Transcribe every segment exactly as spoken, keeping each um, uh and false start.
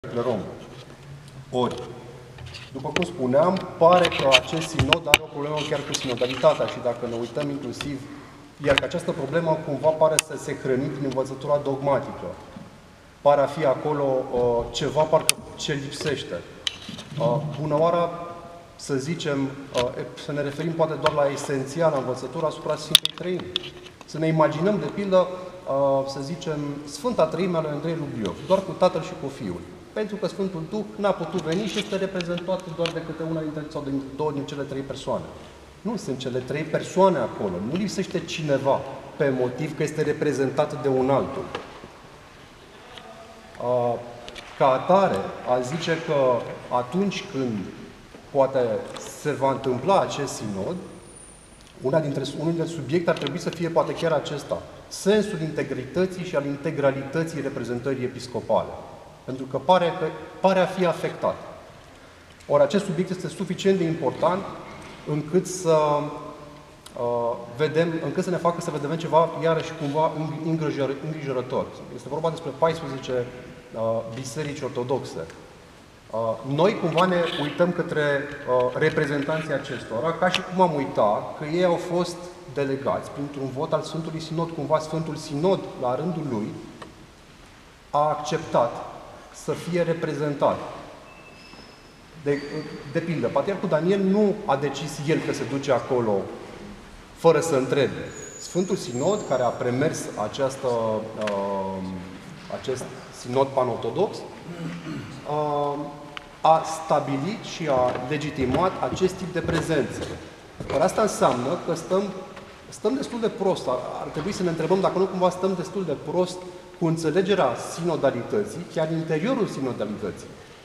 declarăm. Ori, după cum spuneam, pare că acest sinod are o problemă chiar cu sinodalitatea și dacă ne uităm inclusiv, iar că această problemă cumva pare să se hrăni prin învățătura dogmatică. Pare a fi acolo uh, ceva parcă ce lipsește. Uh, bună oară, să zicem, uh, să ne referim poate doar la esențiala învățătura asupra Sfintei Treimi. Să ne imaginăm, de pildă, uh, să zicem, Sfânta Treime ale Andrei Lubliov, doar cu Tatăl și cu Fiul. Pentru că Sfântul Duh n-a putut veni și este reprezentat doar de câte una dintre, sau din două din cele trei persoane. Nu sunt cele trei persoane acolo. Nu lipsește cineva pe motiv că este reprezentat de un altul. Uh, ca atare, a zice că atunci când poate se va întâmpla acest sinod, una dintre, unul dintre subiecte ar trebui să fie poate chiar acesta. Sensul integrității și al integralității reprezentării episcopale. Pentru că pare, că pare a fi afectat. Ori acest subiect este suficient de important încât să uh, vedem, încât să ne facă să vedem ceva iarăși cumva îngrijorător. Este vorba despre paisprezece uh, biserici ortodoxe. Uh, noi cumva ne uităm către uh, reprezentanții acestora, ca și cum am uitat că ei au fost delegați printr-un vot al Sfântului Sinod. Cumva Sfântul Sinod, la rândul lui, a acceptat să fie reprezentat. De, de pildă, Patriarhul Daniel nu a decis el că se duce acolo fără să întrebe. Sfântul Sinod, care a premers această, uh, acest sinod panortodox, uh, a stabilit și a legitimat acest tip de prezență. Dar asta înseamnă că stăm, stăm destul de prost. Ar, ar trebui să ne întrebăm dacă nu cumva stăm destul de prost cu înțelegerea sinodalității, chiar în interiorul sinodalității.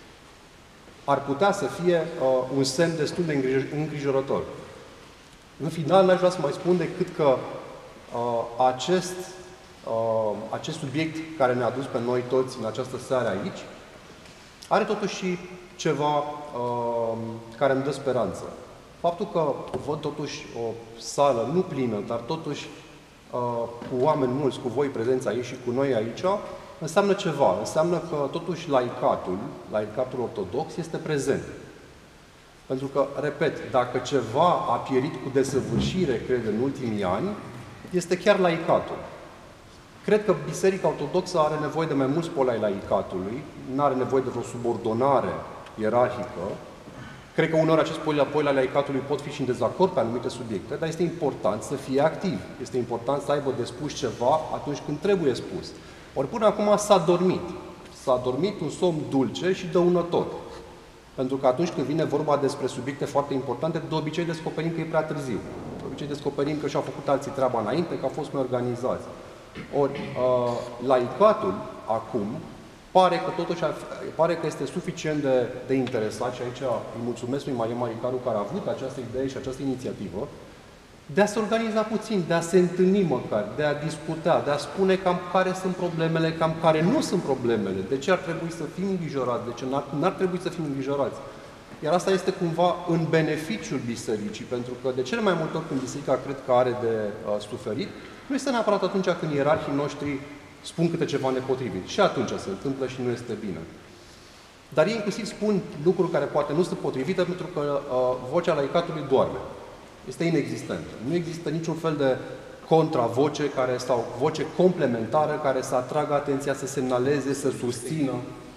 Ar putea să fie uh, un semn destul de îngrijorător. În final, n-aș vrea să mai spun decât că uh, acest, uh, acest subiect care ne-a dus pe noi toți în această seară aici, are totuși și ceva uh, care îmi dă speranță. Faptul că văd totuși o sală nu plină, dar totuși uh, cu oameni mulți, cu voi prezenți aici și cu noi aici, înseamnă ceva. Înseamnă că totuși laicatul, laicatul ortodox, este prezent. Pentru că, repet, dacă ceva a pierit cu desăvârșire, cred, în ultimii ani, este chiar laicatul. Cred că Biserica Ortodoxă are nevoie de mai mulți poli ai laicatului, nu are nevoie de vreo subordonare ierarhică. Cred că uneori acest poli ai laicatului pot fi și în dezacord pe anumite subiecte, dar este important să fie activ. Este important să aibă de spus ceva atunci când trebuie spus. Ori până acum s-a dormit. S-a dormit un somn dulce și dăunător. Pentru că atunci când vine vorba despre subiecte foarte importante, de obicei descoperim că e prea târziu. De obicei descoperim că și-au făcut alții treaba înainte, că au fost mai organizați. Ori, uh, laicatul, acum, pare că totuși pare că este suficient de, de interesat, și aici îi mulțumesc lui Maria Maricaru care a avut această idee și această inițiativă, de a se organiza puțin, de a se întâlni măcar, de a discuta, de a spune cam care sunt problemele, cam care nu sunt problemele, de ce ar trebui să fim îngrijorați, de ce n-ar trebui să fim îngrijorați. Iar asta este cumva în beneficiul bisericii, pentru că de cele mai multe ori când biserica cred că are de uh, suferit, nu este neapărat atunci când ierarhii noștri spun câte ceva nepotrivit. Și atunci se întâmplă și nu este bine. Dar ei inclusiv spun lucruri care poate nu sunt potrivite pentru că uh, vocea laicatului doarme. Este inexistentă. Nu există niciun fel de contravoce care, sau voce complementară care să atragă atenția, să semnaleze, să susțină.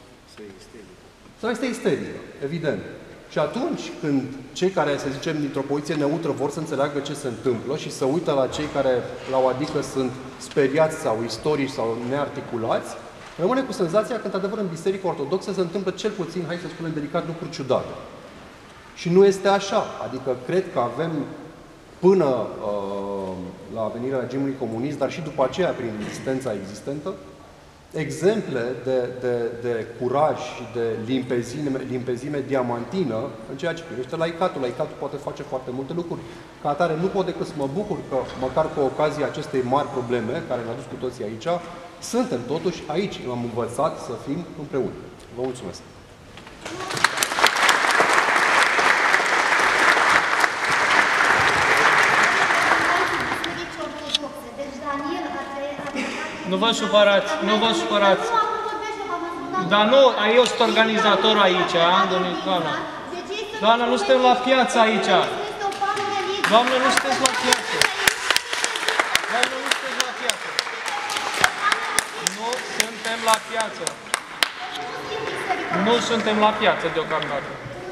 Sau este isterică, evident. Și atunci când cei care, să zicem, dintr-o poziție neutră vor să înțeleagă ce se întâmplă și să uită la cei care, la o adică, sunt speriați sau istorici sau nearticulați, rămâne cu senzația că, într-adevăr, în Biserica Ortodoxă se întâmplă cel puțin, hai să spunem delicat, lucruri ciudate. Și nu este așa. Adică cred că avem până uh, la venirea regimului comunist, dar și după aceea prin existența existentă, exemple de, de, de curaj și de limpezime, limpezime diamantină în ceea ce privește laicatul. Laicatul poate face foarte multe lucruri. Ca atare, nu pot decât să mă bucur că, măcar cu ocazia acestei mari probleme, care ne-a dus cu toții aici, suntem totuși aici. Am învățat să fim împreună. Vă mulțumesc! Nu vă supărați, nu vă supărați. Dar nu, eu sunt organizator aici, doamna. Doamna, nu suntem la piață aici. Doamne, nu sunteți la piață. Doamne, nu sunteți la piață. Nu suntem la piață. Nu suntem la piață deocamdată.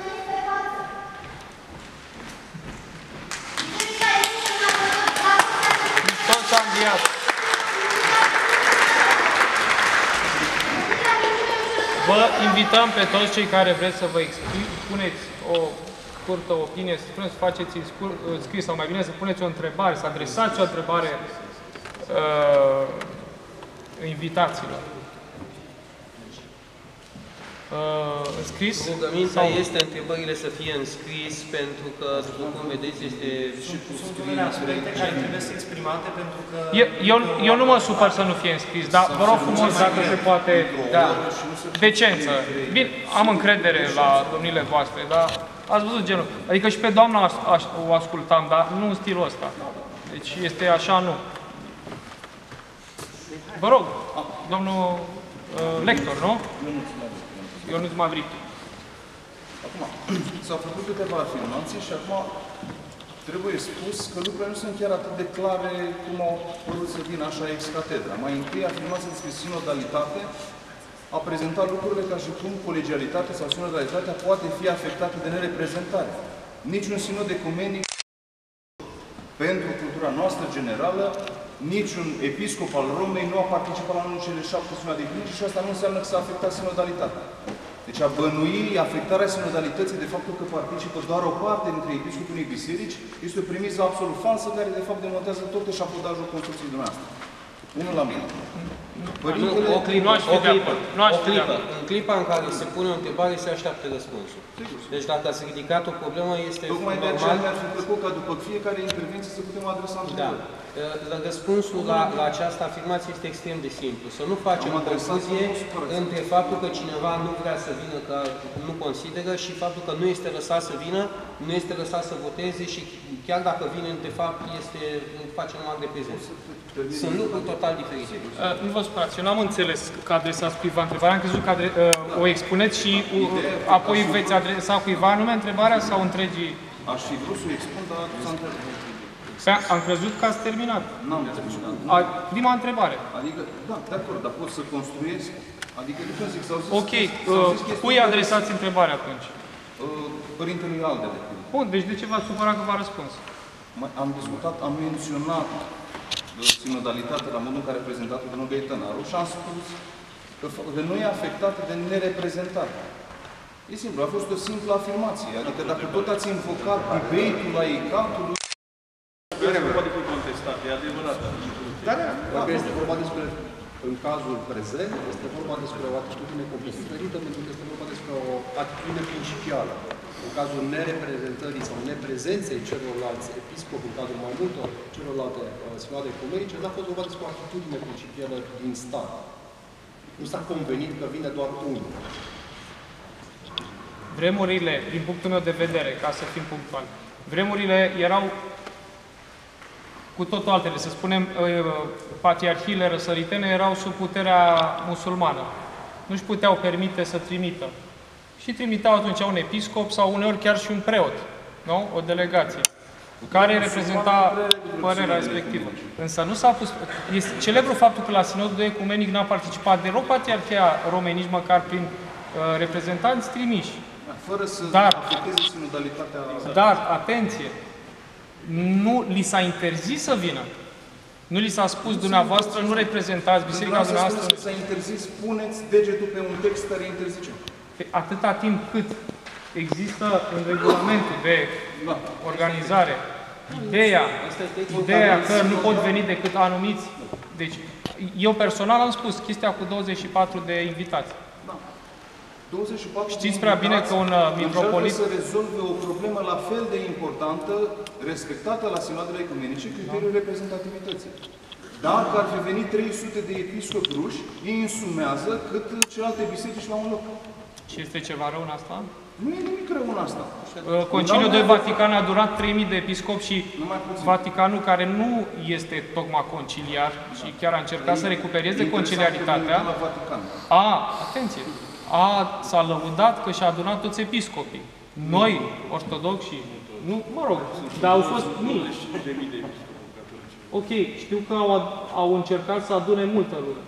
Tot s-a înviat. Vă invităm pe toți cei care vreți să vă expuneți o scurtă opinie, să spuneți, să faceți scris sau mai bine să puneți o întrebare, să adresați o întrebare uh, invitațiilor. Uh, înscris? Rugămintea sau... este întrebările să fie înscris, pentru că, după cum vedeți, este și cu scris. Care trebuie să exprimate, pentru că... Eu, eu, eu nu mă supăr să nu fie înscris, dar vă rog frumos dacă se poate... Da. Decență. Bine, am încredere la domnile voastre, dar ați văzut genul. Adică și pe doamna o ascultam, dar nu în stilul ăsta. Deci este așa, nu. Vă rog, domnul uh, lector, nu? Ionuț Mavric. Acum, s-au făcut câteva afirmații și acum trebuie spus că lucrurile nu sunt chiar atât de clare cum au părut să vină așa ex catedra. Mai întâi, afirmația despre sinodalitate a prezentat lucrurile ca și cum colegialitatea sau sinodalitatea poate fi afectată de nereprezentare. Niciun sinod ecumenic pentru cultura noastră generală, niciun episcop al Romei nu a participat la unul cele șapte sinode ecumenice și asta nu înseamnă că s-a afectat sinodalitatea. Deci a bănui afectarea sinodalității de faptul că participă doar o parte dintre episcopii unei biserici este o premisă absolut falsă care de fapt demontează tot eșafodajul construcției dumneavoastră. Unul la mine. Părintele, o clipă, o clipă, o clipă. În clipa în care se pune o întrebare, se așteaptă răspunsul. Deci dacă ați ridicat o problemă, este tocmai normal. de aceea mi-ar fi plăcut ca după fiecare intervenție să putem adresa întrebări. Da. Răspunsul la, la această afirmație este extrem de simplu. Să nu facem o confuzie între faptul că cineva nu vrea să vină, că nu consideră, și faptul că nu este lăsat să vină, nu este lăsat să voteze și chiar dacă vine, de fapt, este, face numai de prezență. Sunt lucruri total diferite. Uh, nu vă supărați, eu n-am înțeles că adresați cuiva întrebarea, am crezut că adre, uh, o expuneți și uh, apoi veți adresa cuiva anume întrebarea sau întregii? Aș fi vrut să o expun, dar s-a întrebat. Am crezut că ați terminat. N-am terminat. A, prima întrebare. Adică, da, de acord, dar pot să construiesc? Adică, de ce zic, s-au zis... Ok, uh, cui adresați întrebarea atunci? Uh, Părintelui Aldele. Bun, deci de ce v-ați supărat că v-a răspuns? Am discutat, am menționat sinodalitatea la modul în care a prezentat-o domnul Gaetanaru și am spus că, că nu e afectată de nereprezentare. E simplu, a fost o simplă afirmație. Adică dacă tot ați invocat debate-ul la ICAT-ului... Nu poate fi contestat, e adevărat. Dar dacă este vorba despre, în cazul prezent, este vorba despre o atitudine complet diferită, pentru că este vorba despre o atitudine principială. În cazul nereprezentării sau neprezenței celorlalți episcopi, în cazul mai multor celorlalte uh, sinoade ecumenice, n-a fost vorba despre o atitudine principială din stat. Nu s-a convenit că vine doar unul. Vremurile, din punctul meu de vedere, ca să fim punctuali, vremurile erau cu totul altele. Să spunem, patriarhiile răsăritene erau sub puterea musulmană. Nu-și puteau permite să trimită. Și trimiteau atunci un episcop sau uneori chiar și un preot, nu? O delegație, care reprezenta părerea respectivă. Însă nu s-a pus... Este celebru faptul că la Sinodul Ecumenic n-a participat deloc Patriarhia Romei, nici măcar prin uh, reprezentanți trimiși. Fără să dar, afecteze sinodalitatea... Dar, atenție, nu li s-a interzis să vină. Nu li s-a spus dumneavoastră, nu reprezentați biserica dumneavoastră. Când s-a interzis, puneți degetul pe un text care interzice. Atâta timp cât există în regulamentul de organizare ideea, ideea că nu pot veni decât anumiți. Deci, eu personal am spus chestia cu douăzeci și patru de invitați. douăzeci și patru Știți prea bine că un mitropolit... să rezolve o problemă la fel de importantă, respectată la sinoadele ecumenice, criteriul reprezentativității. Dacă ar fi venit trei sute de episcopi ruși, ei însumează cât celelalte biserici la un loc. Și este ceva rău în asta? Nu e nimic rău în asta. Conciliul de Vatican a adunat trei mii de episcopi și Numai puțin. Vaticanul, care nu este tocmai conciliar și chiar a încercat să recupereze conciliaritatea, La Vatican. a, atenție, a, s-a lăudat că și-a adunat toți episcopii. Noi, ortodoxi, nu, mă rog, dar au fost mii. Ok, știu că au, au încercat să adune multă lume.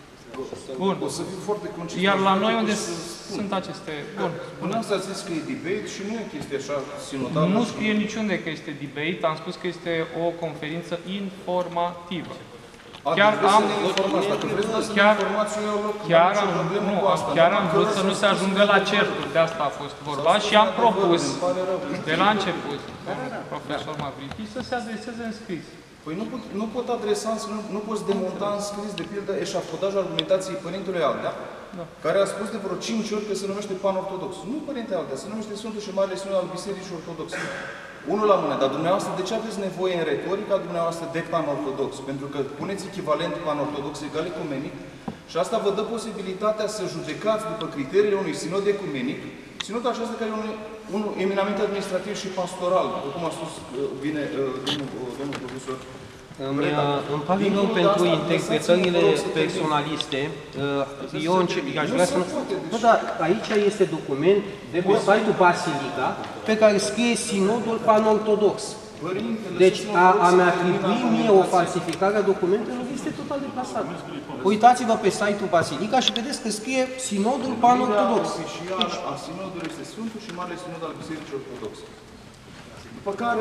Bun. O să fiu foarte concis. Iar la noi unde să spun. sunt aceste... Bun. Până asta a zis că e debate și nu e chestie așa sinodală. Nu scrie niciunde că este debate, am spus că este o conferință informativă. A, Chiar deci am, vreți să ne informați. Dacă vreți să chiar, ne informați, eu iau loc. chiar N-am am, nicio problemă nu, cu asta. chiar Numai am că vrut vreau să nu se spun ajungă la certuri, de asta a fost vorba și am propus de la început, profesor Mavriti, să se adreseze în scris. Păi nu pot, nu pot adresa, nu, nu poți demonta în scris, de pildă, eșafodajul argumentației Părintelui Aldea, da. care a spus de vreo cinci ori că se numește Pan-Ortodox. Nu Părinte Aldea, se numește Sfântul și Marele Sinod al Bisericii Ortodoxe. Unul la mână, dar dumneavoastră de ce aveți nevoie în retorica dumneavoastră de Pan-Ortodox? Pentru că puneți echivalent Pan-Ortodox egal ecumenic și asta vă dă posibilitatea să judecați după criteriile unui sinod ecumenic, sinodul acesta care e un, un eminament administrativ și pastoral, după cum a spus bine domnul, domnul profesor. Îmi, îmi pare rău pentru interpretările personaliste. Eu aș vrea să nu... Nu, dar aici este document de pe site-ul Basilica pe care scrie Sinodul Pan-Ortodox. Deci a, a-mi atribui mie o falsificare a documentelor este total deplasat. Uitați-vă pe site-ul Basilica și vedeți că scrie Sinodul Pan-Ortodox. Oficial a Sinodului este Sfântul și Marele Sinod al Bisericii Ortodoxe. După care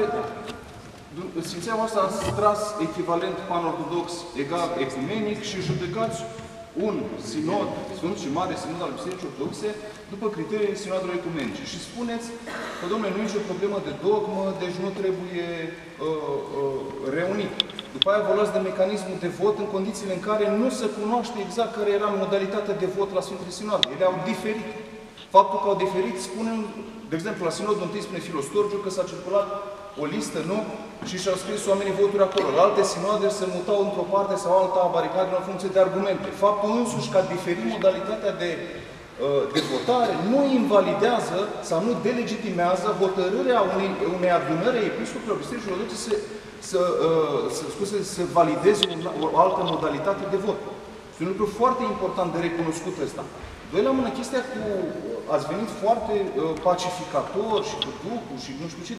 Sfinția voastră a tras echivalent Pan-Ortodox egal ecumenic și judecați un sinod, Sfânt și Mare Sinod al Bisericii Ortodoxe, după criteriile sinodului ecumenice. Și spuneți că, domnule, nu e nicio problemă de dogmă, deci nu trebuie uh, uh, reunit. După aia vă luați de mecanismul de vot în condițiile în care nu se cunoaște exact care era modalitatea de vot la Sfintele Sinoade. Ele au diferit. Faptul că au diferit spune, de exemplu, la Sinodul întâi spune Filostorgiu că s-a circulat o listă, nu? Și și-au scris oamenii voturi acolo. La alte sinoade se mutau într-o parte sau alta a baricadelor în funcție de argumente. Faptul însuși că a diferit modalitatea de, de votare nu invalidează sau nu delegitimează hotărârea unei, unei adunări a episcopilor Bisericii Ortodoxe să, să, să, scuze, să valideze o, o altă modalitate de vot. Este un lucru foarte important de recunoscut ăsta. Doi la mână, chestia cu... Ați venit foarte uh, pacificator și cu Duhul și nu știu ce.